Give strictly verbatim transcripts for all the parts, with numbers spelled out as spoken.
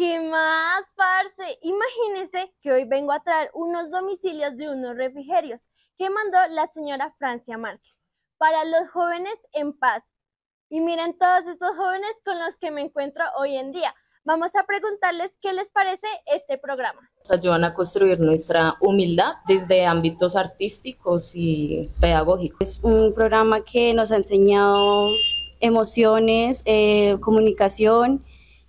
¿Qué más, parce? Imagínense que hoy vengo a traer unos domicilios de unos refrigerios que mandó la señora Francia Márquez para los jóvenes en paz. Y miren todos estos jóvenes con los que me encuentro hoy en día. Vamos a preguntarles qué les parece este programa. Nos ayudan a construir nuestra humildad desde ámbitos artísticos y pedagógicos. Es un programa que nos ha enseñado emociones, eh, comunicación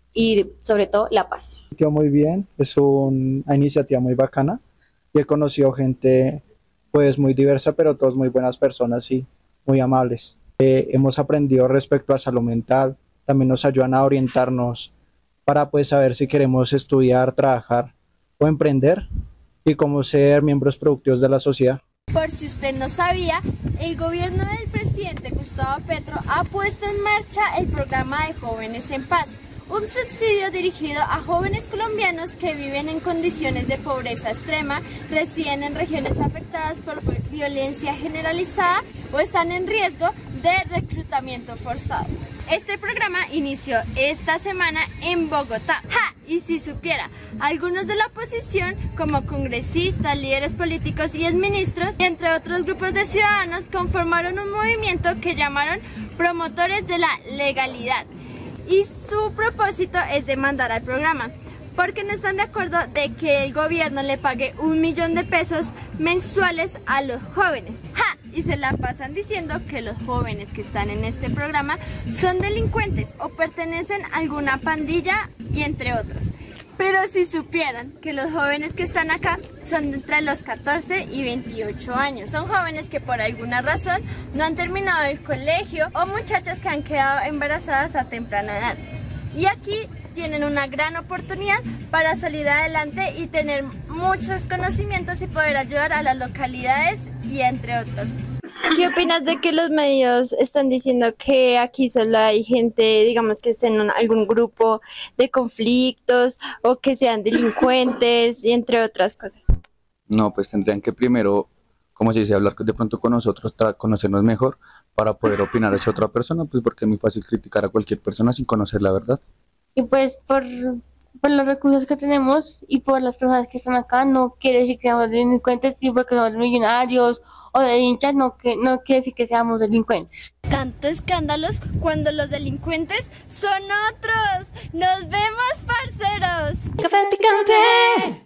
y sobre todo la paz. Muy bien, es una iniciativa muy bacana y he conocido gente pues muy diversa, pero todos muy buenas personas y muy amables. Eh, hemos aprendido respecto a salud mental, también nos ayudan a orientarnos para pues saber si queremos estudiar, trabajar o emprender y cómo ser miembros productivos de la sociedad. Por si usted no sabía, el gobierno del presidente Gustavo Petro ha puesto en marcha el programa de Jóvenes en Paz, un subsidio dirigido a jóvenes colombianos que viven en condiciones de pobreza extrema, residen en regiones afectadas por violencia generalizada o están en riesgo de reclutamiento forzado. Este programa inició esta semana en Bogotá. ¡Ja! Y si supiera, algunos de la oposición, como congresistas, líderes políticos y exministros, y entre otros grupos de ciudadanos, conformaron un movimiento que llamaron Promotores de la Legalidad. Y su propósito es demandar al programa, porque no están de acuerdo de que el gobierno le pague un millón de pesos mensuales a los jóvenes. ¡Ja! Y se la pasan diciendo que los jóvenes que están en este programa son delincuentes o pertenecen a alguna pandilla y entre otros. Pero si supieran que los jóvenes que están acá son de entre los catorce y veintiocho años. Son jóvenes que por alguna razón no han terminado el colegio o muchachas que han quedado embarazadas a temprana edad. Y aquí tienen una gran oportunidad para salir adelante y tener muchos conocimientos y poder ayudar a las localidades y entre otros. ¿Qué opinas de que los medios están diciendo que aquí solo hay gente, digamos, que esté en algún grupo de conflictos o que sean delincuentes y entre otras cosas? No, pues tendrían que primero, como se dice, hablar de pronto con nosotros, conocernos mejor para poder opinar hacia otra persona, pues porque es muy fácil criticar a cualquier persona sin conocer la verdad. Y pues por, por los recursos que tenemos y por las personas que están acá, no quiere decir que seamos delincuentes, y porque somos millonarios o de hinchas, no, que, no quiere decir que seamos delincuentes. Tanto escándalos cuando los delincuentes son otros. ¡Nos vemos, parceros! Café Picante.